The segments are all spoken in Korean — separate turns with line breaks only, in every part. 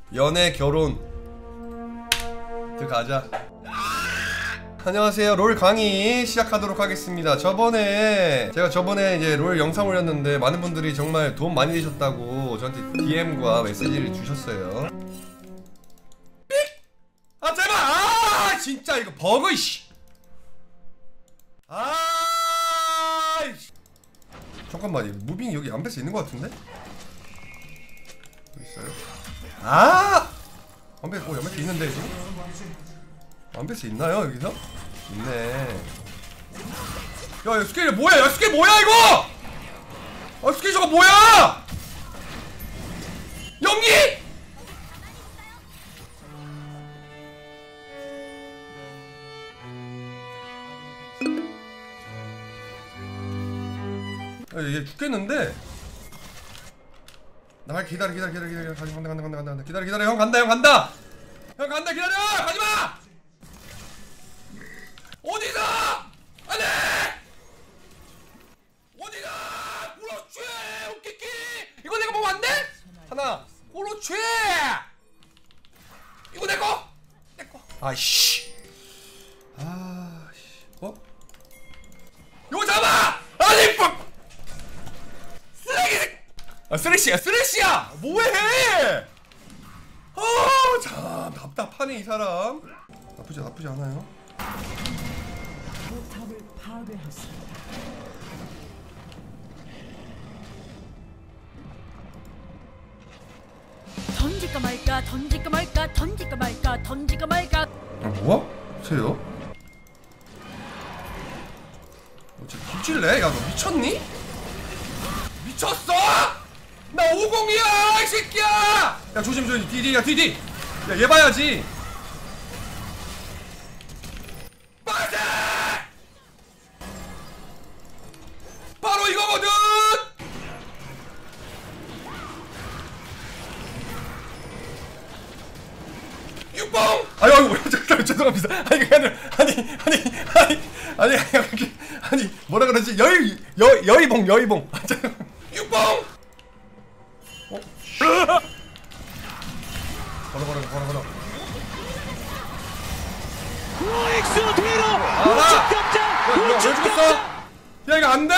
연애 결혼 들어가자. 안녕하세요. 롤 강의 시작하도록 하겠습니다. 제가 저번에 이제 롤 영상 올렸는데 많은 분들이 정말 도움 많이 되셨다고 저한테 DM과 메시지를 주셨어요. 아 제발! 아 진짜 이거 버그 이씨. 아 잠깐만, 무빙이 여기 안배스 있는 것 같은데? 여기 있어요? 아! 안배스 연배스 있는데 지금? 안배스 있나요 여기서? 있네. 야 스케일 뭐야? 야 스케일 뭐야 이거? 아 스케일 저거 뭐야? 연기? 야, 얘 죽겠는데? 나 기다려 간다 기다려 형 간다 기다려 가지마! 어디서! 안돼! 어디서! 그렇지! 웃기기! 이거 내가 보면 안 돼? 하나 그렇지! 이거 내거! 아이씨 어? 이거 잡아! 아니 쓰레기! 아 쓰레쉬야! 뭐해! 참 답답하네 이 사람. 나쁘지 않아요?
포탑을 파괴했습니다.
던질까 말까.
아 뭐야? 세요? 쟤 뒤질래? 야 너 미쳤니? 미쳤어? 나 50이야 이 새끼야! 야 조심 DD야 DD! 야 얘 봐야지. 빠세! 바로 이거거든! 육봉! 아유 죄송합니다. 아니 뭐라 그러지? 여의봉 육봉! 걸어.
엑스 뒤로
우측 깜짝! 야 이거 안 돼!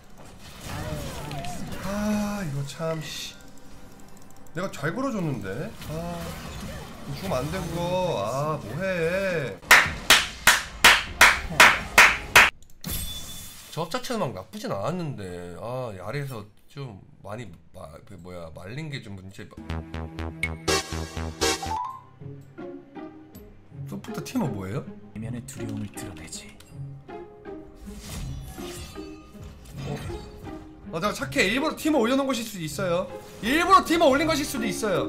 아 이거 참 씨. 내가 잘 걸어줬는데. 아 죽으면 안 돼 그거. 아 뭐해? 저 자체는 막 나쁘진 않았는데 아 아래에서 좀 많이 말린 게 좀 문제. 소프트 팀은 뭐예요?
내면의 두려움을 드러내지.
내가 착해. 일부러 팀을 올려놓은 것일 수도 있어요. 일부러 팀을 올린 것일 수도 있어요.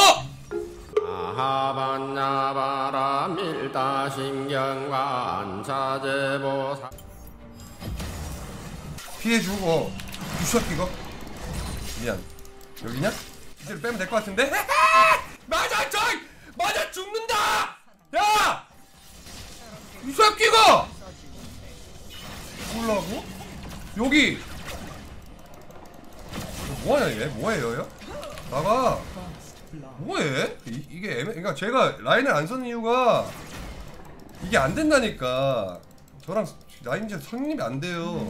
아하반야바라 밀다신경관 자제보사
피해주고 유수학기가 미안. 여기냐? 이대로 빼면 될 것 같은데? 맞아 죽는다! 야! 유수학기가 죽으려고? 여기 뭐하냐 얘? 뭐해요? 나가. 뭐해? 이게 그러니까 제가 라인을 안 서는 이유가 이게 안 된다니까. 저랑 라인 이제 성립이 안 돼요.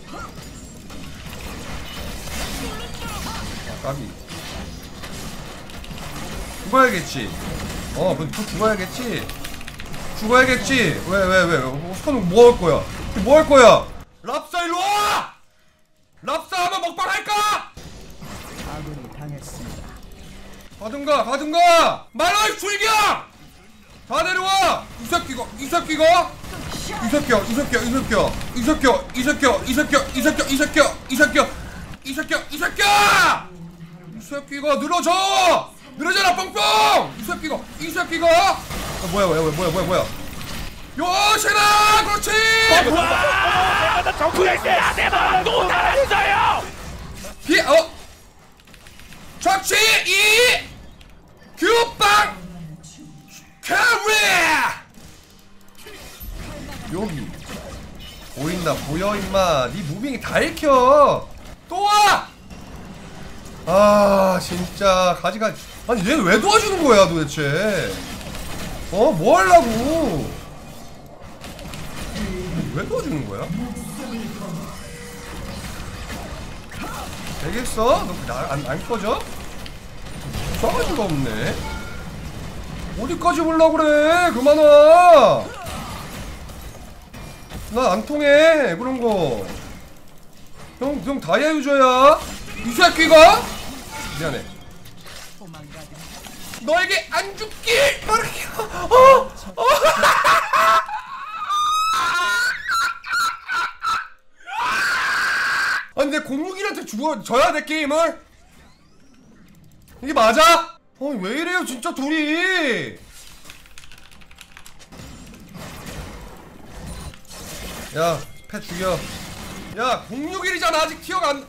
까비. 죽어야겠지. 그럼 죽어야겠지. 왜? 스톤은 뭐 할 거야? 뭐 할 거야? 랍사 일로 와! 랍사 하면 먹방 할까?
아군이 당했습니다.
가든가! 말라이 출격! 다 내려와! 이 새끼가! 늘어져라 뻥뻥! 이 새끼가! 뭐야? 요시나! 그렇지!
내가 정크했어요. 내가 또 달아주세요.
좌치! 규빵! 캐리! 여기 보인다 보여 임마. 네 무빙이 다 읽혀. 또 와! 아 진짜 가지가 아니 얘는 왜 도와주는 거야 도대체? 뭐 하려고? 왜 도와주는 거야? 되겠어? 너 안 꺼져? 싸가지가 없네. 어디까지 보려고 그래? 그만 와. 나 안 통해 그런 거. 형 다이아 유저야. 이 새끼가? 미안해. 너에게 안 죽기. 아니 내 06일한테 져야 돼 게임을? 이게 맞아? 왜 이래요 진짜 둘이. 야 패 죽여. 야 06일이잖아 아직 티어가 안.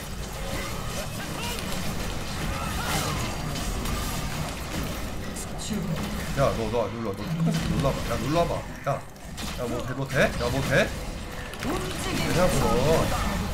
야 너 놀러와. 너 놀러와봐. 야 놀러와봐. 야 뭐 돼? 야 뭐 돼? 되냐고 너.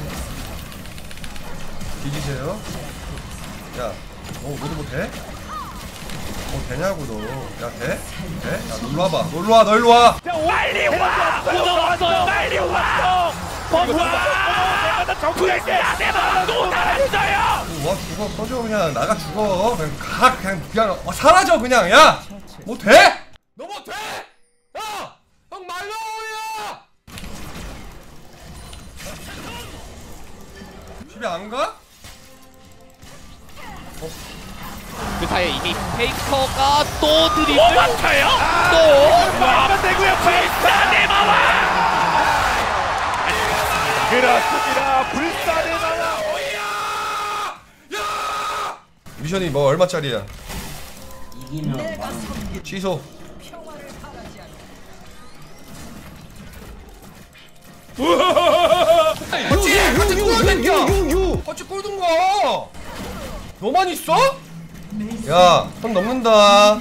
뒤지세요. 야 너도 뭐 돼? 뭐 되냐고 너. 야 돼? 돼? 야 놀러와봐. 놀러와 너 일로와.
빨리 와! 왔어요! 빨리 와! 내가 정크레이스 안해봐! 또 사라졌어요!
와 죽어 꺼져 그냥 나가 죽어 그냥 가 그냥 사라져 그냥. 야 뭐 돼? 너 뭐 돼? 야! 형 말로우야! 집에 안 가?
그 사이에 이미 페이커가 또 드리블
맞춰요?
또
하면 되고요! 불사의 마와! 그렇습니다! 불사의 마와!
미션이 뭐 얼마짜리야? 취소. 같이 꼴든가. 같이 꼴든가. 너만 있어? 야, 선 넘는다.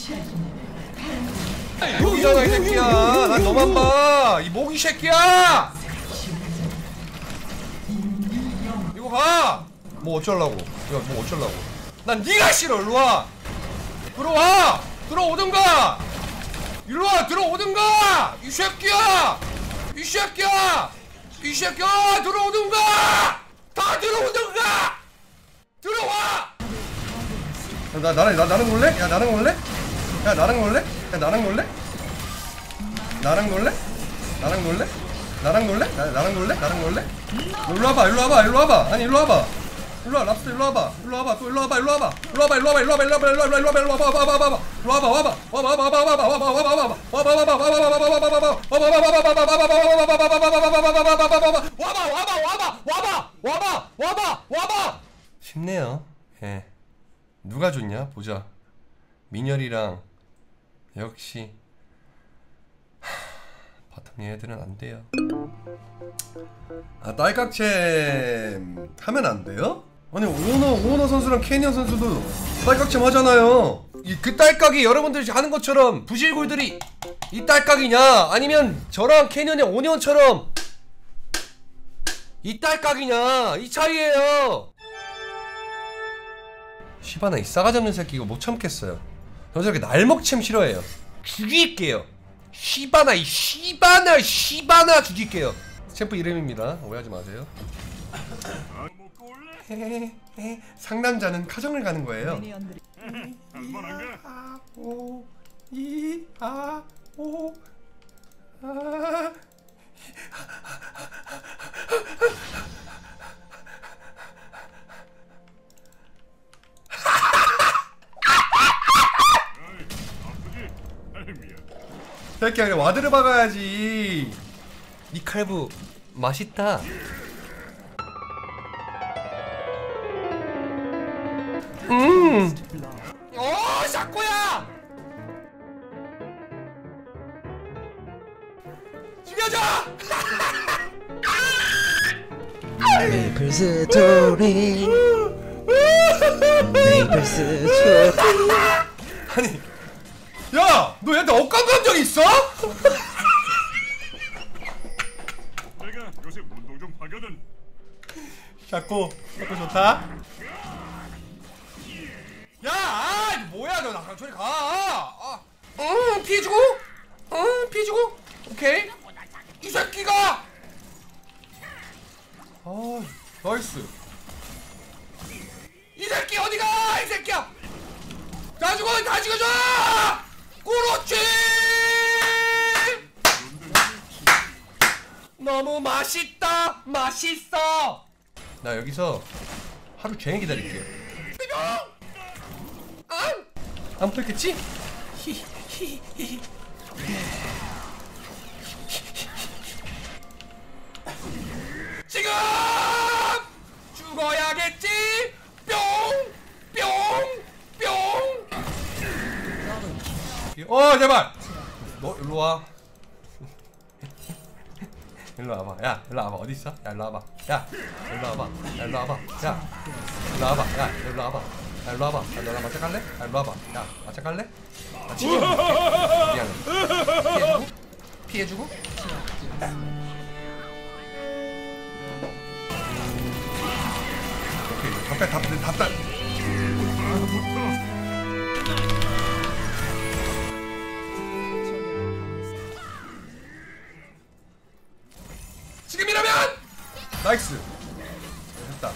모기잖아 이 새끼야. 난 너만 봐. 이 모기 새끼야. 이거 가. 뭐 어쩌려고? 야, 뭐 어쩌려고? 난 네가 싫어. 일로 와. 들어와. 들어오든가. 일로 와. 들어오든가. 이 새끼야. 이 새끼야. 이 새끼야. 들어오든가. 다 들어오든가. 들어와. 나랑 놀래? 야 나랑 놀래? 야 나랑 놀래? 야 나랑 놀래? 나랑 놀래? 나랑 놀래? 나랑 놀래? 나랑 놀래? 나랑 놀래? 일로 와봐. 일로 와봐. 일로 와봐. 아니 일로 와봐. 일로 와. 랍스터 일로 와봐. 일로 와봐. 또 일로 와봐. 일로 와봐. 일로 와봐. 일로 와봐. 일로 와봐. 일로 와봐. 일로 와봐. 일로 와봐. 일로 와봐. 와봐. 일로 와봐. 와봐. 와봐. 와봐. 와봐. 와봐. 와봐. 와봐. 와봐. 쉽네요. 예. 누가 좋냐? 보자. 민열이랑 역시 바텀 얘네들은 안 돼요. 아 딸깍챔 하면 안 돼요? 아니 오너 선수랑 캐니언 선수도 딸깍챔 하잖아요. 그 딸깍이 여러분들이 하는 것처럼 부실골들이 이 딸깍이냐 아니면 저랑 캐니언의 오니언처럼 이 딸깍이냐 이 차이예요. 시바나 이 싸가지 없는 새끼 이거 못 참겠어요. 저 저렇게 날먹챔 싫어해요. 죽일게요. 시바나 이 시바나 죽일게요. 챔프 이름입니다. 오해하지 마세요. 상남자는 카정을 가는 거예요. 오, 이, 아, 오, 아. 새끼야 그냥 와드를 박아야지. 니 칼부 맛있다. 샤코야! 죽여줘!
메이플 스토리 메이플 스토리.
아니 야! 너 얘한테 억감 감정 있어?
내가 요새 운동 좀 하거든.
샤코 좋다? 야, 아, 이거 뭐야, 너 나랑 저리 가. 아, 피해주고, 피해주고, 오케이. 이 새끼가. 아, 나이스. 이 새끼 어디가, 이 새끼야. 다 죽어, 다 죽여줘. 그렇지. 너무 맛있다, 맛있어. 나 여기서 하루 종일 기다릴게요. 안 풀겠지? 지금 죽어야겠지. 뿅. 제발. 너 일로 와. 일로 와봐. 야, 일로 와봐. 어디 있어? 야, 일로 와봐. 야, 일로 와봐. 야, 일로 와봐. 야, 일로 와봐. 야, 일로 와봐. 야, 일로 와봐. 야, 너랑 맞짱 갈래? 야, 일로 와봐. 야, 맞짱 갈래? 아, 지금. 미안해. 피해주고. 오케이. 답답. 지금이라면! 나이스. 됐다.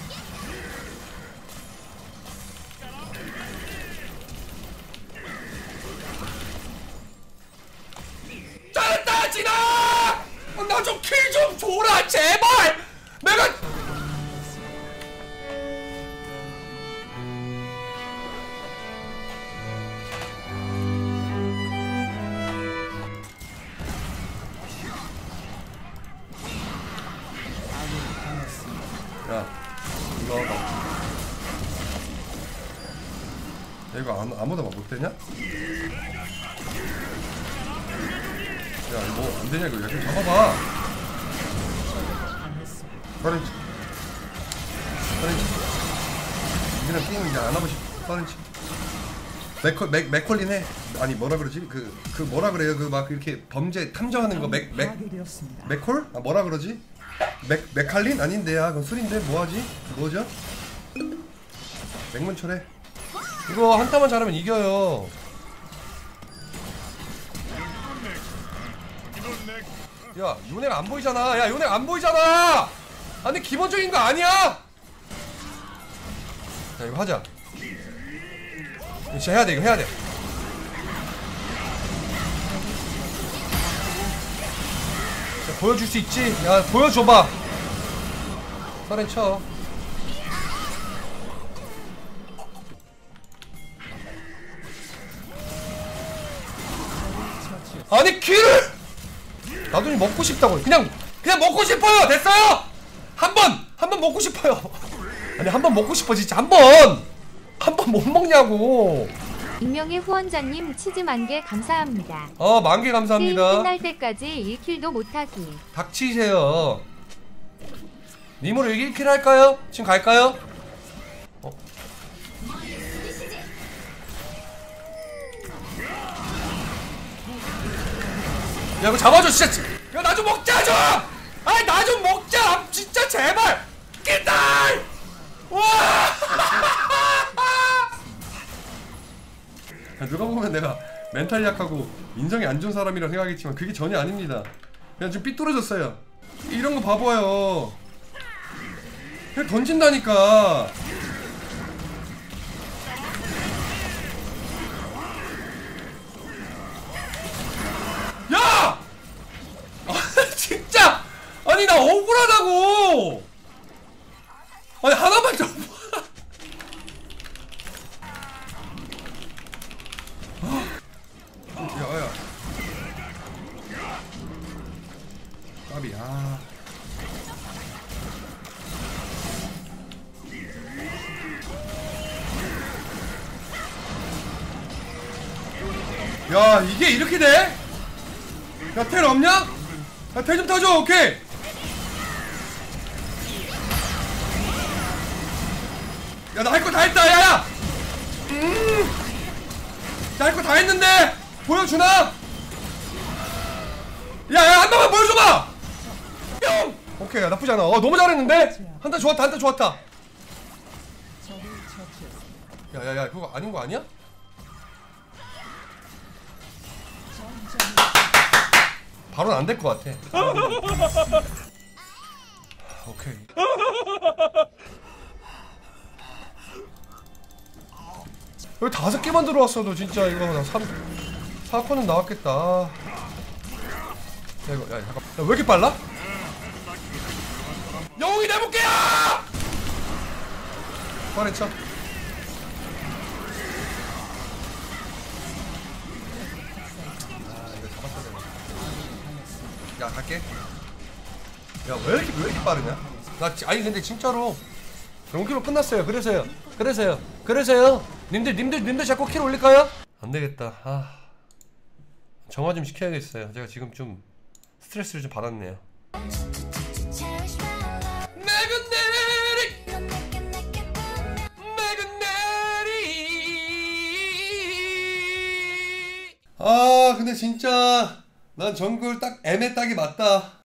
잘했다, 진아! 나 좀 킬 좀 줘라, 제발! 내가. 야, 이거 와봐. 야, 이거 아무도 못 되냐? 야, 이거 뭐 안 되냐, 이거. 야, 좀 잡아봐. 서렌치. 이제는 게임 이제 안 하고 싶어. 서렌치. 맥콜린 해. 아니, 뭐라 그러지? 그 뭐라 그래요? 그 막 이렇게 범죄 탐정하는 거 맥콜? 아, 뭐라 그러지? 맥칼린? 아닌데, 야, 그건 술인데, 뭐하지? 뭐죠? 맥문철해. 이거 한타만 잘하면 이겨요. 야, 요넥 안 보이잖아. 야, 요넥 안 보이잖아. 아니, 기본적인 거 아니야. 자, 이거 하자. 이거 진짜 해야 돼, 이거 해야 돼. 자, 보여줄 수 있지? 야, 보여줘봐. 서렌 쳐. 아니, 키를! 나도 좀 먹고 싶다고. 그냥 먹고 싶어요. 됐어요? 한 번 먹고 싶어요. 아니, 한 번 먹고 싶어, 진짜. 한 번 못 먹냐고.
익명의 후원자님 치즈 10,000개 감사합니다.
10,000개 감사합니다.
게임 끝날 때까지 1킬도 못하기.
닥치세요. 님으로 1킬 할까요? 지금 갈까요? 야, 이거 잡아줘, 진짜. 야, 나 좀 먹자, 좀! 아이, 나 좀 먹자! 진짜, 제발! 기다려! 와! 누가 보면 내가 멘탈이 약하고 인성이 안 좋은 사람이라 생각하겠지만 그게 전혀 아닙니다. 그냥 좀 삐뚤어졌어요. 이런 거 봐봐요. 그냥 던진다니까. 야! 진짜! 아니, 나 억울하다고! 아니, 하나만 좀. 야야. 까비. 아. 야, 이게 이렇게 돼? 야, 텔 없냐? 야, 텔 좀 타줘. 오케이. 야, 나 할 거 다 했다. 야야. 나 할 거 다 했는데 보여주나? 야야, 한 번만 보여줘봐. 뿅. 오케이, 나쁘지 않아. 너무 잘했는데. 한타 좋았다. 한타 좋았다. 야야야 그거 아닌 거 아니야? 바로는 안 될 것 같아. 오케이. 여기 5개만 들어왔어도 진짜 이거 나 4코는 나왔겠다. 야 이거 야 잠깐. 야, 왜 이렇게 빨라? 영웅이 내볼게야! 빠르쳐. 야 갈게. 야 왜 이렇게 빠르냐? 아니 근데 진짜로 용키로 끝났어요. 그래서요. 님들 자꾸 킬 올릴까요? 안 되겠다. 아 정화 좀 시켜야겠어요. 제가 지금 좀 스트레스를 좀 받았네요. 아 근데 진짜 난 정글 딱 M에 딱이 맞다.